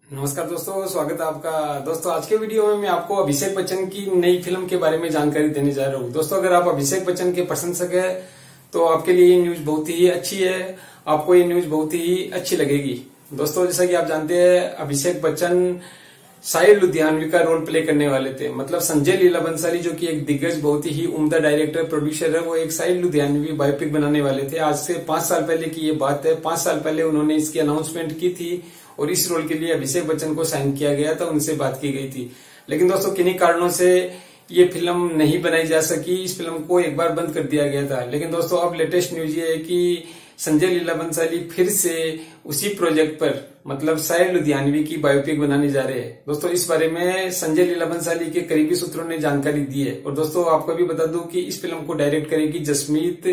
नमस्कार दोस्तों, स्वागत है आपका। दोस्तों आज के वीडियो में मैं आपको अभिषेक बच्चन की नई फिल्म के बारे में जानकारी देने जा रहा हूँ। दोस्तों अगर आप अभिषेक बच्चन के प्रशंसक हैं तो आपके लिए ये न्यूज बहुत ही अच्छी है, आपको ये न्यूज बहुत ही अच्छी लगेगी। दोस्तों जैसा कि आप जानते हैं, अभिषेक बच्चन साहिर लुधियानवी का रोल प्ले करने वाले थे। मतलब संजय लीला बंसाली जो कि एक दिग्गज बहुत ही उम्दा डायरेक्टर प्रोड्यूसर है, वो एक साहिर लुधियानवी बायोपिक बनाने वाले थे। आज से 5 साल पहले की ये बात है। 5 साल पहले उन्होंने इसकी अनाउंसमेंट की थी और इस रोल के लिए अभिषेक बच्चन को साइन किया गया था, उनसे बात की गई थी। लेकिन दोस्तों किन्हीं कारणों से ये फिल्म नहीं बनाई जा सकी, इस फिल्म को एक बार बंद कर दिया गया था। लेकिन दोस्तों अब लेटेस्ट न्यूज ये है कि संजय लीला बंसाली फिर से उसी प्रोजेक्ट पर मतलब साहिर लुधियानवी की बायोपिक बनाने जा रहे हैं। दोस्तों इस बारे में संजय लीला बंसाली के करीबी सूत्रों ने जानकारी दी है। और दोस्तों आपको भी बता दूं कि इस फिल्म को डायरेक्ट करेगी जसमीत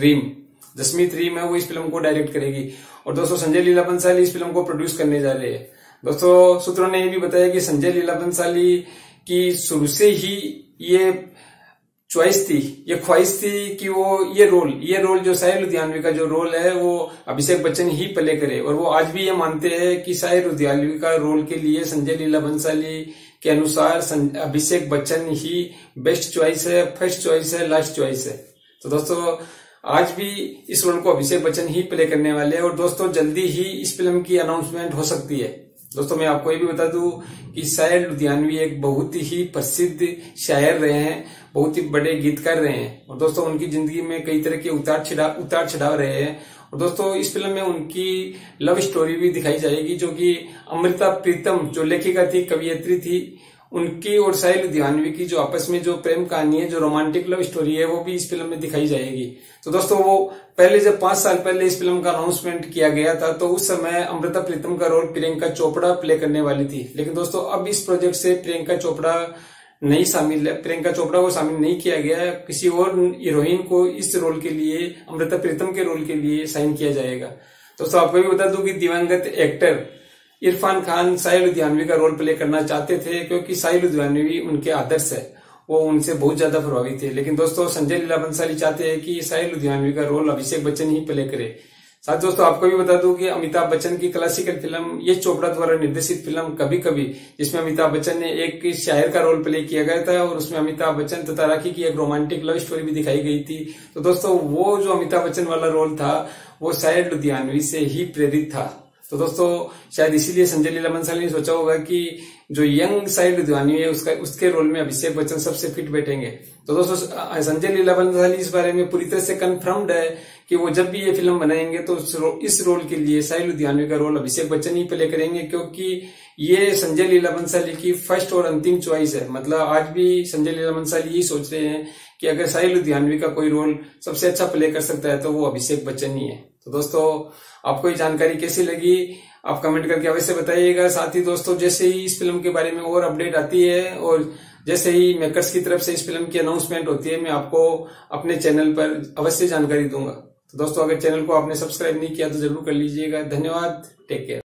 रीम है, वो इस फिल्म को डायरेक्ट करेगी। और दोस्तों संजय लीला बंसाली इस फिल्म को प्रोड्यूस करने जा रहे हैं। दोस्तों सूत्रों ने ये भी बताया कि संजय लीला बंसाली की शुरू से ही ये चॉइस थी, ये ख्वाहिश थी कि वो ये रोल जो साहिर लुधियानवी का जो रोल है वो अभिषेक बच्चन ही प्ले करे। और वो आज भी ये मानते हैं कि साहिर लुधियानवी का रोल के लिए संजय लीला बंसाली के अनुसार अभिषेक बच्चन ही बेस्ट चॉइस है, फर्स्ट चॉइस है, लास्ट चॉइस है। तो दोस्तों आज भी इस रोल को अभिषेक बच्चन ही प्ले करने वाले हैं। और दोस्तों जल्दी ही इस फिल्म की अनाउंसमेंट हो सकती है। दोस्तों मैं आपको ये भी बता दूं कि साहिर लुधियानवी एक बहुत ही प्रसिद्ध शायर रहे हैं, बहुत ही बड़े गीतकार रहे हैं। और दोस्तों उनकी जिंदगी में कई तरह के उतार चढ़ाव रहे हैं। और दोस्तों इस फिल्म में उनकी लव स्टोरी भी दिखाई जाएगी, जो कि अमृता प्रीतम जो लेखिका थी, कवियत्री थी, उनकी और साहिर लुधियानवी की जो आपस में जो प्रेम कहानी है, जो रोमांटिक लव स्टोरी है, वो भी इस फिल्म में दिखाई जाएगी। तो दोस्तों वो पहले जब 5 साल पहले इस फिल्म का अनाउंसमेंट किया गया था तो उस समय अमृता प्रीतम का रोल प्रियंका चोपड़ा प्ले करने वाली थी। लेकिन दोस्तों अब इस प्रोजेक्ट से प्रियंका चोपड़ा नहीं शामिल है, प्रियंका चोपड़ा को शामिल नहीं किया गया है। किसी और हीरोइन को इस रोल के लिए, अमृता प्रीतम के रोल के लिए साइन किया जाएगा। दोस्तों आपको भी बता दूं कि दिवंगत एक्टर इरफान खान साहिर लुधियानवी का रोल प्ले करना चाहते थे, क्योंकि साहिर लुधियानवी उनके आदर्श है, वो उनसे बहुत ज्यादा प्रभावित थे। लेकिन दोस्तों संजय लीला बंसाली चाहते हैं कि साहिर लुधियानवी का रोल अभिषेक बच्चन ही प्ले करे। साथ दोस्तों आपको भी बता दूं कि अमिताभ बच्चन की क्लासिकल फिल्म ये चोपड़ा द्वारा निर्देशित फिल्म कभी कभी, जिसमें अमिताभ बच्चन ने एक शायर का रोल प्ले किया गया था और उसमें अमिताभ बच्चन तथा राखी की एक रोमांटिक लव स्टोरी भी दिखाई गई थी। तो दोस्तों वो जो अमिताभ बच्चन वाला रोल था वो साहिर लुधियानवी से ही प्रेरित था। तो दोस्तों शायद इसीलिए संजय लीला बंसाली ने सोचा होगा कि जो यंग साहिर लुधियानवी है उसके रोल में अभिषेक बच्चन सबसे फिट बैठेंगे। तो दोस्तों संजय लीला बंसाली इस बारे में पूरी तरह से कंफर्म्ड है कि वो जब भी ये फिल्म बनाएंगे तो इस रोल के लिए साहिर लुधियानवी का रोल अभिषेक बच्चन ही प्ले करेंगे, क्योंकि ये संजय लीला बंसाली की फर्स्ट और अंतिम चॉइस है। मतलब आज भी संजय लीला बंसाली यही सोच रहे हैं कि अगर साहिर लुधियानवी का कोई रोल सबसे अच्छा प्ले कर सकता है तो वो अभिषेक बच्चन ही है। तो दोस्तों आपको ये जानकारी कैसी लगी आप कमेंट करके अवश्य बताइएगा। साथ ही दोस्तों जैसे ही इस फिल्म के बारे में और अपडेट आती है और जैसे ही मेकर्स की तरफ से इस फिल्म की अनाउंसमेंट होती है, मैं आपको अपने चैनल पर अवश्य जानकारी दूंगा। तो दोस्तों अगर चैनल को आपने सब्सक्राइब नहीं किया तो जरूर कर लीजिएगा। धन्यवाद, टेक केयर।